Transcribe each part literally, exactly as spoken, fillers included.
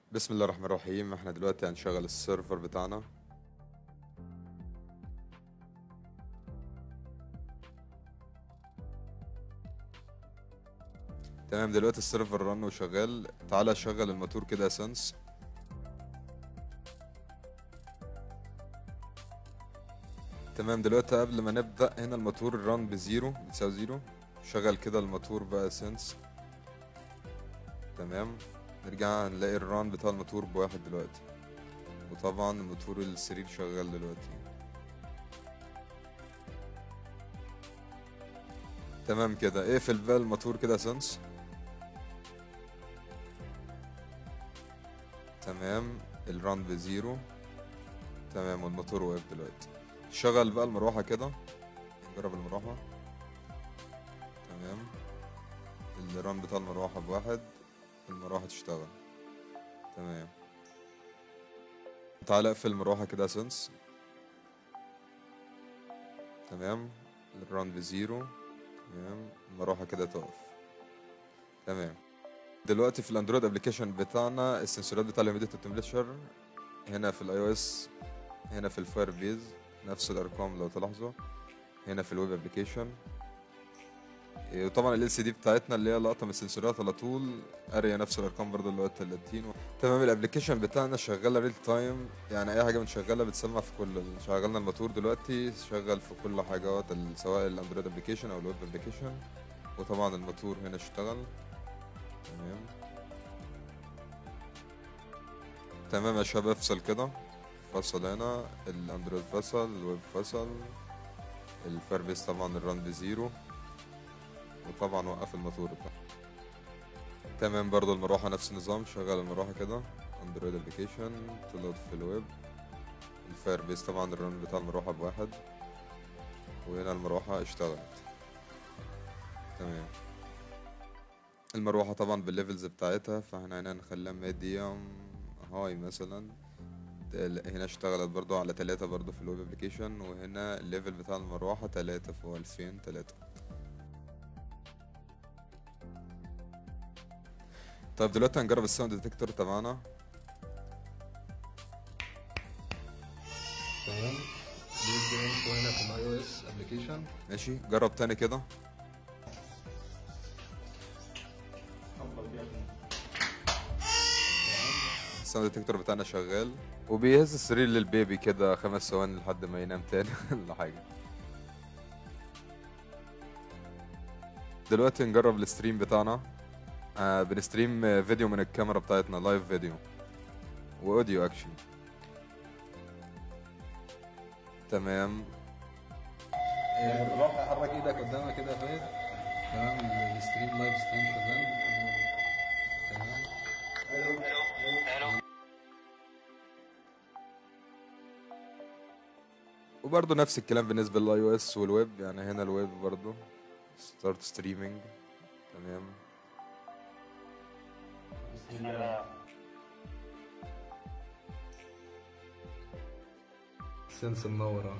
بسم الله الرحمن الرحيم. احنا دلوقتي هنشغل السيرفر بتاعنا. تمام، دلوقتي السيرفر رن وشغال. تعالى شغل الموتور كده يا سنس. تمام، دلوقتي قبل ما نبدأ هنا الموتور الرن بزيرو بتساوي زيرو. شغل كده الموتور بقى يا سنس. تمام، نرجع نلاقي الران بتاع الموتور بواحد دلوقتي، وطبعا الموتور السرير شغال دلوقتي. تمام كده، اقفل بقى الموتور كده يا سنس. تمام، الران بزيرو. تمام، والموتور واقف دلوقتي. شغل بقى المروحة كده، نجرب المروحة. تمام، الران بتاع المروحة بواحد، المروحة تشتغل. تمام، تعالى اقفل المروحة كده يا سنس. تمام، الران بزيرو. تمام، المروحة كده تقف. تمام، دلوقتي في الاندرويد ابلكيشن بتاعنا السنسورات بتاع الهيوميديتي والتمبريتشر هنا في الاي او اس، هنا في الفاير بيز نفس الارقام لو تلاحظوا، هنا في الويب ابلكيشن. وطبعا ال سي دي بتاعتنا اللي هي لقطه من السنسورات على طول قاريه نفس الارقام برضه اللي هو ثلاثين. تمام، الابلكيشن بتاعنا شغاله ريل تايم، يعني اي حاجه بنشغلها بتسمع في كل. شغلنا الموتور دلوقتي شغل في كل حاجه، سواء الاندرويد ابلكيشن او الويب ابلكيشن. وطبعا الموتور هنا اشتغل. تمام تمام يا شباب، افصل كده. فصل هنا الاندرويد، فصل الويب، فصل الفاير بيز. طبعا الران بزيرو، وطبعا وقف الموتور بتاعه. تمام، برضو المروحة نفس النظام. شغل المروحة كده، اندرويد ابلكيشن، تلود في الويب. الفاير بيز طبعا الرن بتاع المروحة بواحد، وهنا المروحة اشتغلت. تمام، المروحة طبعا بالليفلز بتاعتها، فاحنا هنا نخليها ميديوم هاي مثلا. هنا اشتغلت برضو على تلاتة برضو في الويب ابلكيشن، وهنا الليفل بتاع المروحة تلاتة فوق ألفين تلاتة. طيب دلوقتي هنجرب الساوند ديتكتور تبعنا. تمام، بيدي انفو هنا في الاي او اس ابلكيشن. ماشي، جرب تاني كده. الساوند ديتكتور بتاعنا شغال، وبيهز السرير للبيبي كده خمس ثواني لحد ما ينام تاني ولا حاجة. دلوقتي نجرب الستريم بتاعنا. آه بنستريم فيديو من الكاميرا بتاعتنا، لايف فيديو واوديو اكشن. تمام، روح حرك ايدك قدامك كده يا فايد. تمام، الستريم لايف ستريم شغال. تمام، وبرضه نفس الكلام بالنسبة للاي او اس والويب. يعني هنا الويب برضه ستارت ستريمينج. تمام، سنس منورة.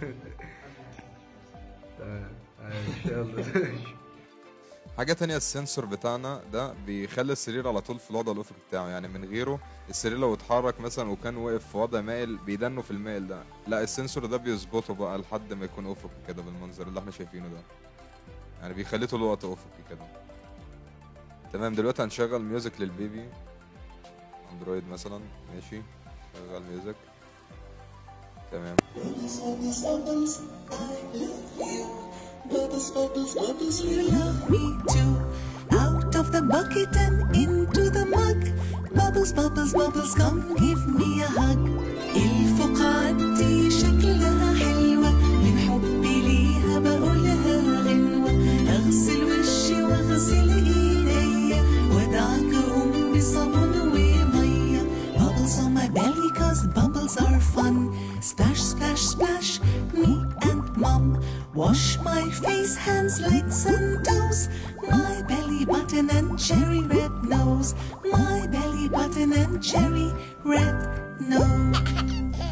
تمام، ان شاء الله. حاجة تانية، السنسور بتاعنا ده بيخلي السرير على طول في الوضع الأفقي بتاعه. يعني من غيره السرير لو اتحرك مثلا وكان واقف في وضع مائل بيدنه في المائل ده، لا السنسور ده بيظبطه بقى لحد ما يكون أفقي كده بالمنظر اللي احنا شايفينه ده. يعني بيخليه طول الوقت أفقي كده. تمام، دلوقتي هنشغل ميوزك للبيبي، اندرويد مثلا. ماشي، شغل ميوزك. تمام، Bubbles, bubbles, bubbles, you love me too. Out of the bucket and into the mug. Bubbles, bubbles, bubbles, come give me a hug. الفقعة دي شكلها حلوة، من حبي ليها بقولها غنوة. أغسل وشي وأغسل إيديا، وأدعكهم بصابون ومية. Bubbles on my belly cause bubbles are fun. Splash, splash, splash, me and mom. Wash my face, hands, legs and toes. My belly button and cherry red nose. My belly button and cherry red nose.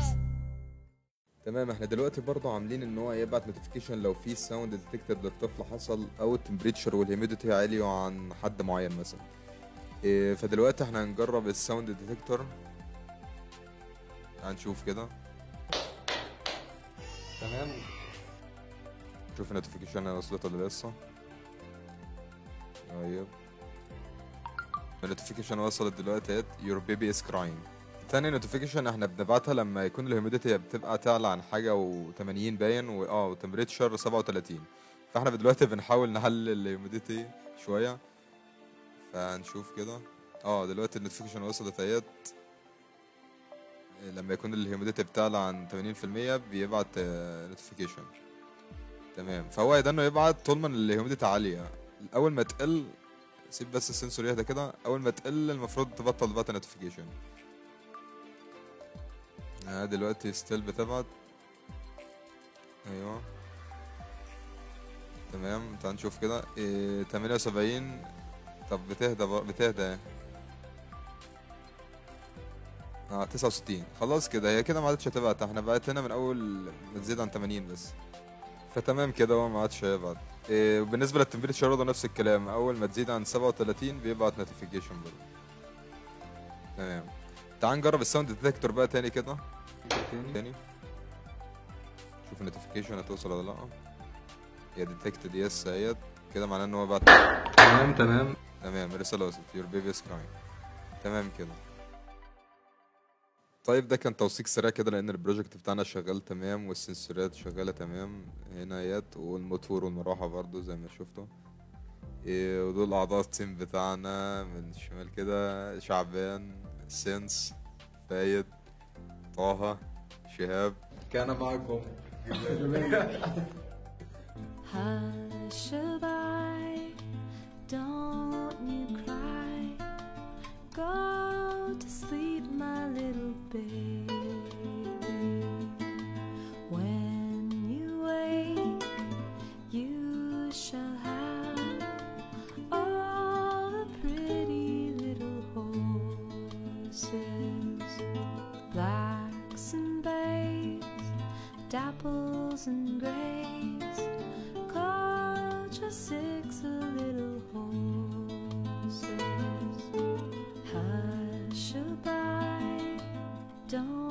تمام. احنا دلوقتي برضه عاملين ان هو يبعت نوتيفيكيشن لو في ساوند ديتكتد للطفل حصل، او التمبريتشر والهيوميديتي عالية عن حد معين مثلا. إيه، فدلوقتي احنا هنجرب الساوند ديتكتور. هنشوف كده. تمام. شوف النوتيفيكيشن وصلت ولا لسه. طيب النوتيفيكيشن وصلت دلوقتي اهيت. your baby is crying. تاني نوتيفيكيشن احنا بنبعتها لما يكون الهيوميديتي بتبقى تعلى عن حاجة و80 باين و اه وتمبريتشر سبعة وتلاتين. فاحنا دلوقتي بنحاول نحلل الهيوميديتي شوية. فهنشوف كده. اه دلوقتي النوتيفيكيشن وصلت اهيت. لما يكون الهيوميديتي بتعلى عن ثمانين في المية بيبعت نوتيفيكيشن. تمام. فهو ده انه يبعت طول ما الهيوميديتي عالية. اول ما تقل سيب بس السنسور يهدى كده. اول ما تقل المفروض تبطل تبعت نوتيفيكيشن. اه دلوقتي ستيل بتبعت. ايوه تمام. تعال نشوف كده. إيه تمانية وسبعين. طب بتهدى بقى بتهدى. اه تسعة وستين. خلاص كده هي كده ما عادتش هتبعت. احنا بقت هنا من اول ما تزيد عن ثمانين بس. فتمام كده هو ما عادش هيبعت. إيه وبالنسبه للتمبريتشر برضه نفس الكلام. اول ما تزيد عن سبعة وتلاتين بيبعت نوتيفيكيشن برضه. تمام. تعال نجرب الساوند ديتكتور بقى تاني كده. تاني. تاني شوف النوتيفيكيشن هتوصل ولا لا. هي ديتكتد يس اهيت. كده معناه ان هو بعت. تمام تمام. تمام الرساله وصلت. your baby is crying. تمام كده. طيب ده كان توثيق سريع كده لان البروجكت بتاعنا شغال تمام والسنسورات شغاله تمام هنا اهيت. والموتور والمروحه برضو زي ما شفتوا. إيه ودول اعضاء التيم بتاعنا من الشمال كده. شعبان، سينس، فايد، طه، شهاب. كان معكم. Hush-a-bye, don't you cry. Go to sleep, my little baby. When you wake, you shall have all the pretty little horses, blacks and bays, dapples and grays, six little horses. Hush-a-bye, don't